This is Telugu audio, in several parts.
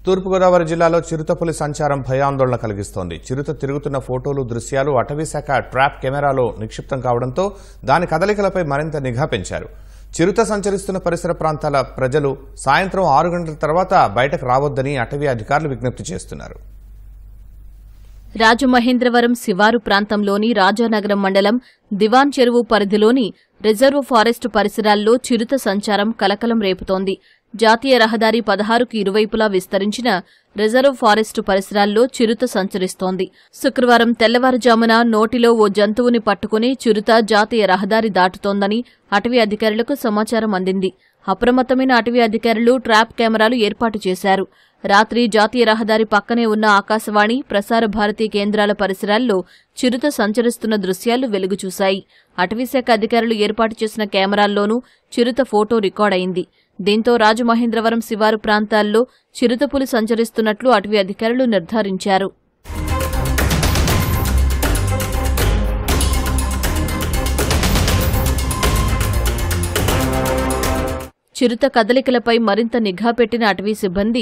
తూర్పుగోదావరి జిల్లాలో చిరుతపులి సంచారం భయాందోళన కలిగిస్తోంది. చిరుత తిరుగుతున్న ఫోటోలు, దృశ్యాలు అటవీశాఖ ట్రాప్ కెమెరాలో నిక్షిప్తం కావడంతో దాని కదలికలపై మరింత నిఘా పెంచారు. చిరుత సంచరిస్తున్న పరిసర ప్రాంతాల ప్రజలు సాయంత్రం 6 గంటల తర్వాత బయటకు రావద్దని అటవీ అధికారులు విజ్ఞప్తి చేస్తున్నారు. రాజమహేంద్రవరం శివారు ప్రాంతంలోని రాజానగరం మండలం దివాన్ చెరువు పరిధిలోని రిజర్వ్ ఫారెస్టు పరిసరాల్లో చిరుత సంచారం కలకలం రేపుతోంది. జాతీయ రహదారి 16కు ఇరువైపులా విస్తరించిన రిజర్వ్ ఫారెస్టు పరిసరాల్లో చిరుత సంచరిస్తోంది. శుక్రవారం తెల్లవారుజామున నోటిలో ఓ జంతువుని పట్టుకుని చిరుత జాతీయ రహదారి దాటుతోందని అటవీ అధికారులకు సమాచారం అందింది. అప్రమత్తమైన అటవీ అధికారులు ట్రాప్ కెమెరాలు ఏర్పాటు చేశారు. రాత్రి జాతీయ రహదారి పక్కనే ఉన్న ఆకాశవాణి, ప్రసార భారతీ కేంద్రాల పరిసరాల్లో చిరుత సంచరిస్తున్న దృశ్యాలు వెలుగుచూశాయి. అటవీశాఖ అధికారులు ఏర్పాటు చేసిన కెమెరాల్లోనూ చిరుత ఫోటో రికార్డయింది. దీంతో రాజమహేంద్రవరం శివారు ప్రాంతాల్లో చిరుతపులి సంచరిస్తున్నట్లు అటవీ అధికారులు నిర్ధారించారు. చిరుత కదలికలపై మరింత నిఘా పెట్టిన అటవీ సిబ్బంది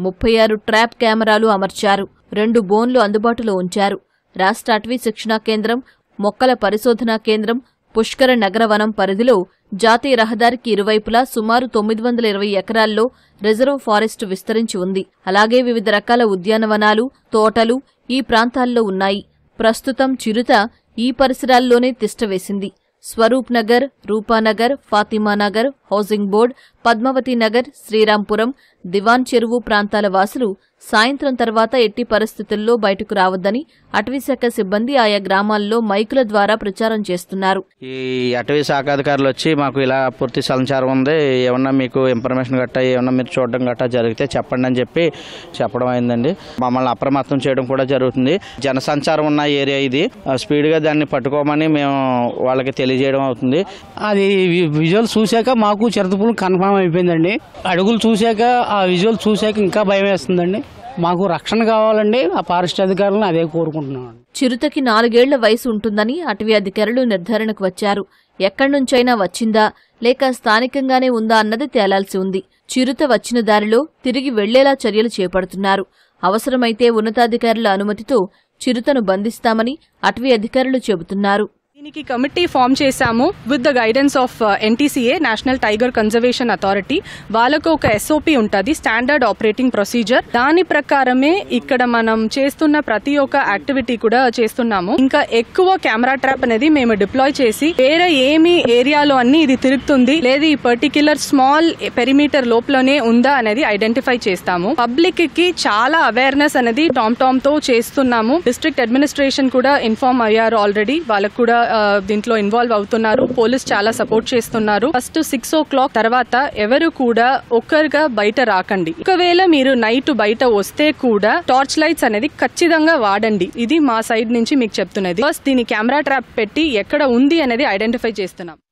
36 ట్రాప్ కెమెరాలు అమర్చారు. 2 బోన్లు అందుబాటులో ఉంచారు. రాష్ట్ర అటవీ శిక్షణా కేంద్రం, మొక్కల పరిశోధనా కేంద్రం, పుష్కర నగర వనం పరిధిలో జాతీయ రహదారికి ఇరువైపులా సుమారు 920 ఎకరాల్లో రిజర్వ్ ఫారెస్టు విస్తరించి ఉంది. అలాగే వివిధ రకాల ఉద్యానవనాలు, తోటలు ఈ ప్రాంతాల్లో ఉన్నాయి. ప్రస్తుతం చిరుత ఈ పరిసరాల్లోనే తిష్టవేసింది. స్వరూప్ నగర్, రూపానగర్, ఫాతిమానగర్, హౌసింగ్ బోర్డ్, పద్మావతి నగర్, శ్రీరాంపురం, దివాన్ చెరువు ప్రాంతాల వాసులు సాయంత్రం తర్వాత ఎట్టి పరిస్థితుల్లో బయటకు రావద్దని అటవీశాఖ సిబ్బంది ఆయా గ్రామాల్లో మైకుల ద్వారా ప్రచారం చేస్తున్నారు. ఈ అటవీ శాఖ అధికారులు వచ్చి మాకు ఇలా పూర్తి సంచారం ఉంది, ఏమన్నా మీకు ఇన్ఫర్మేషన్ గట్టా ఏమన్నా మీరు చూడడం గట్టా జరిగితే చెప్పండి అని చెప్పడం అయిందండి. మమ్మల్ని అప్రమత్తం చేయడం కూడా జరుగుతుంది. జనసంచారం ఉన్న ఏరియా ఇది, స్పీడ్గా దాన్ని పట్టుకోమని మేము వాళ్ళకి తెలియజేయడం అవుతుంది. అది విజువల్ చూశాక మాకు చిరుతపులి కన్ఫర్మ్ అయిపోయిందండి. అడుగులు చూశాక ఆ విజువల్ చూశాక ఇంకా భయం వేస్తుందండి. మాకు రక్షణ కావాలండి. ఆ ఫారెస్ట్ అధికారులను అదే కోరుకుంటున్నాం. చిరుతకి 4 ఏళ్ల వయసు ఉంటుందని అటవీ అధికారులు నిర్ధారణకు వచ్చారు. ఎక్కడి నుంచైనా వచ్చిందా లేక స్థానికంగానే ఉందా అన్నది తేలాల్సి ఉంది. చిరుత వచ్చిన దారిలో తిరిగి వెళ్లేలా చర్యలు చేపడుతున్నారు. అవసరమైతే ఉన్నతాధికారుల అనుమతితో చిరుతను బంధిస్తామని అటవీ అధికారులు చెబుతున్నారు. దీనికి కమిటీ ఫామ్ చేశాము with the guidance of NTCA, national tiger conservation authority. వాళ్ళకు ఒక SOP ఉంటుంది, స్టాండర్డ్ ఆపరేటింగ్ ప్రొసీజర్. దాని ప్రకారమే ఇక్కడ మనం చేస్తున్న ప్రతి ఒక్క యాక్టివిటీ కూడా చేస్తున్నాము. ఇంకా ఎక్కువ కెమెరా ట్రాప్ అనేది మేము డిప్లాయ్ చేసి వేరే ఏమి ఏరియాలో అన్ని ఇది తిరుగుతుంది లేదు ఈ పర్టిక్యులర్ స్మాల్ పెరిమీటర్ లోపలనే ఉందా అనేది ఐడెంటిఫై చేస్తాము. పబ్లిక్ కి చాలా అవేర్నెస్ అనేది టామ్ తో చేస్తున్నాము. డిస్ట్రిక్ట్ అడ్మినిస్ట్రేషన్ కూడా ఇన్ఫార్మ్ అయ్యారు ఆల్రెడీ. వాళ్ళకు కూడా దీంట్లో ఇన్వాల్వ్ అవుతున్నారు. పోలీస్ చాలా సపోర్ట్ చేస్తున్నారు. ఫస్ట్ 6 o'clock తర్వాత ఎవరు కూడా ఒక్కరుగా బయట రాకండి. ఒకవేళ మీరు నైట్ బయట వస్తే కూడా టార్చ్ లైట్స్ అనేది ఖచ్చితంగా వాడండి. ఇది మా సైడ్ నుంచి మీకు చెప్తున్నది. ఫస్ట్ దీని కెమెరా ట్రాప్ పెట్టి ఎక్కడ ఉంది అనేది ఐడెంటిఫై చేస్తున్నాం.